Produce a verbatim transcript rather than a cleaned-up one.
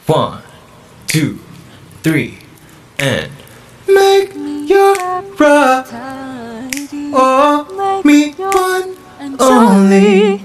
One, two, three, and make your right. Oh, me one and only.